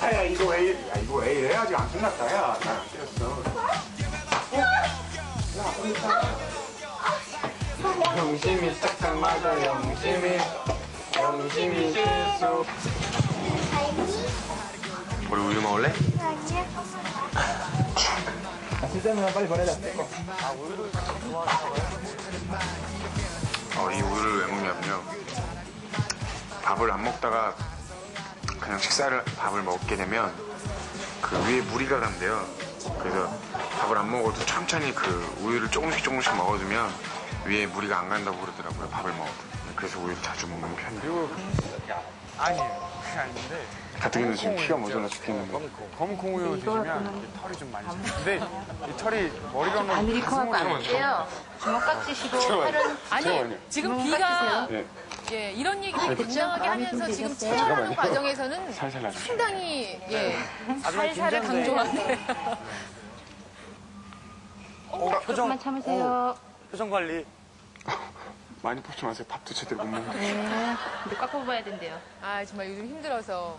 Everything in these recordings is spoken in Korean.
야, 이거 왜 이래? 야, 이거 왜 이래? 아직 안 끝났다, 야. 나안 때렸어. 영심이 짝짝 맞아, 영심이 실수. 우리 우유 먹을래? 진짜면 빨리 보내자. 이 우유를 왜 먹냐면요. 밥을 안 먹다가 그냥 밥을 먹게 되면 그 위에 무리가 간대요. 그래서 밥을 안 먹어도 천천히 그 우유를 조금씩 먹어두면 위에 무리가 안 간다고 그러더라고요. 밥을 먹어도. 그래서 우유를 자주 먹는 편이에요. 아니에요. 그게 아닌데. 가뜩이나 지금 피가 모자라 죽겠는데. 검은콩 우유 드시면 털이 좀 많이 져요. 근데 이 털이 머리가 막 아메리카노가 아닌데요. 주먹깍지 시고 팔은 아니, 지금 비가 네. 예, 이런 얘기를 당당하게 하면서 지금 촬영하는 과정에서는 살살 나죠. 상당히 살살을 강조하네요. 조금만 참으세요. 표정 관리. 많이 뽑지 마세요. 밥도 제대로 못 먹는데. 네. 근데 꽉 뽑아야 된대요. 아, 정말 요즘 힘들어서.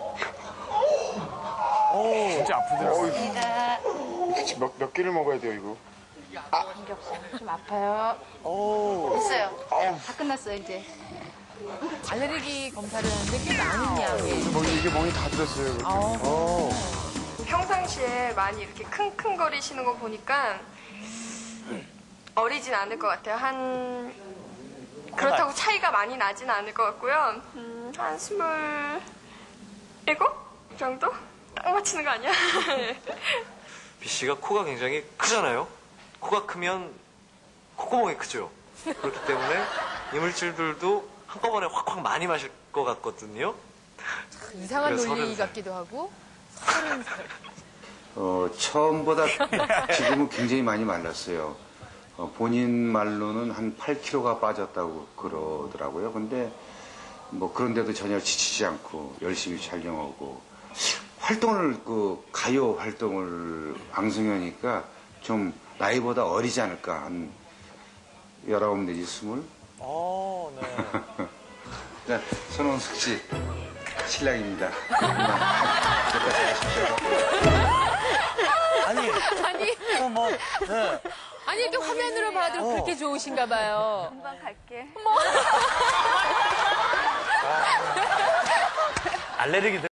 진짜 아프더라고요. 감사합니다. 몇 개를 먹어야 돼요, 이거? 관계 없어요. 좀 아파요. 됐어요. 다 끝났어요, 이제. 알레르기 검사를 하는데 꽤 많은 양이. 이게 멍이 다 들었어요. 평상시에 많이 이렇게 킁킁거리시는 거 보니까 어리진 않을 것 같아요. 그렇다고 차이가 많이 나진 않을 것 같고요. 한 27 정도? 딱 맞히는 거 아니야? B 씨가 코가 굉장히 크잖아요. 코가 크면 콧구멍이 크죠. 그렇기 때문에 이물질들도 한꺼번에 확확 많이 마실 것 같거든요. 이상한 그래서 논리 30살. 같기도 하고. 처음보다 지금은 굉장히 많이 말랐어요. 본인 말로는 한 8kg가 빠졌다고 그러더라고요. 근데 뭐 그런데도 전혀 지치지 않고 열심히 촬영하고 활동을 가요 활동을 방송하니까 좀 나이보다 어리지 않을까 한 19 내지 20. 네. 네, 손원숙 씨 신랑입니다. 아니, 네. 아니, 이렇게 화면으로 봐도 그렇게 좋으신가 봐요. 금방 갈게. 알레르기